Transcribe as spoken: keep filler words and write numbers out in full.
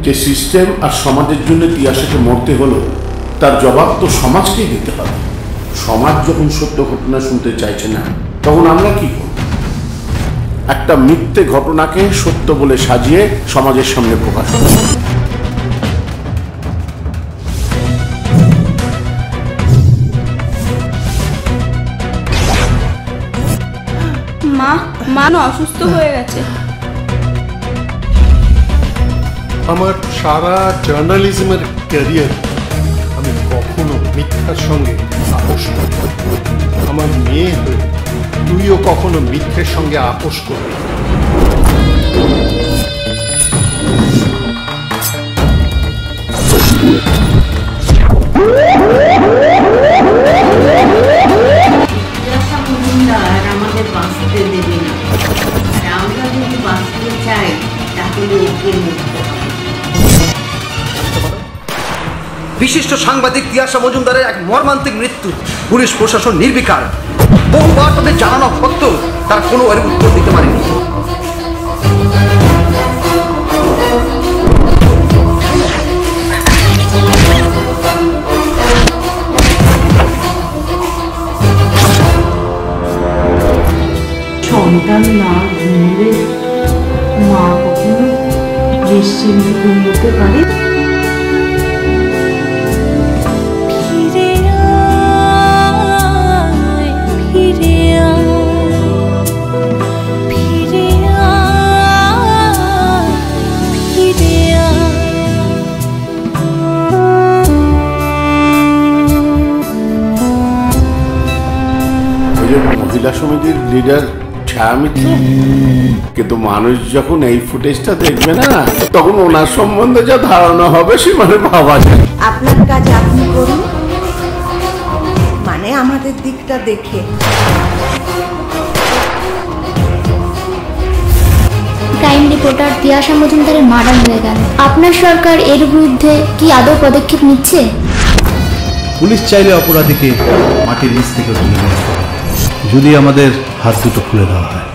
যে সিস্টেম আর সমাজের জন্য তিয়াসাকে মরতে হলো, তার জবাব তো সমাজকেই দিতে হবে। সমাজ যখন সত্য ঘটনা শুনতে চাইছে না, তখন আমরা কি করব? একটা মিথ্যে ঘটনাকে সত্য বলে সাজিয়ে সমাজের সামনে প্রকাশ করব। মা মা না অসুস্থ হয়ে গেছে। আমার সারা জার্নালিজমের ক্যারিয়ার আমি কখনো মিথ্যার সঙ্গে আপোষ করি। আমার মেয়ে হয়ে তুইও কখনো মিথ্যের সঙ্গে আপোষ করবি। আমাদের বাঁচতে দেবে না, আমরা যদি বাঁচতে চাই তাহলে ওকে মুক্ত। বিশিষ্ট সাংবাদিক তিয়াসা মজুমদারের এক মর্মান্তিক মৃত্যু, পুলিশ প্রশাসন নির্বিকার। বহুবার তাদের জানানো সত্ত্বেও তারা কোনো এর উত্তর দিতে পারেনি। সন্তান না ঘুমলে মা কখনো নিশ্চিন্তে ঘুমোতে পারে? মহিলা সমিতির লিডার ছায়ামিত্র, কিন্তু মানুষ যখন এই ফুটেজটা দেখবে না, তখন ওনার সম্বন্ধে যা ধারণা হবে সে মানে ভাবা যায়। আপনার কাজ আপনি করুন, মানে আমাদের দিকটা দেখে। ক্রাইম রিপোর্টার তিয়াসা মজুমদারের মার্ডার হয়ে গেল। আপনার সরকার এর বিরুদ্ধে কি আদৌ পদক্ষেপ নিচ্ছে? পুলিশ চাইলে অপরাধীকে মাটির নিচ থেকে তুলে নিতে পারে, যদি আমাদের হাত দুটো খুলে দেওয়া হয়।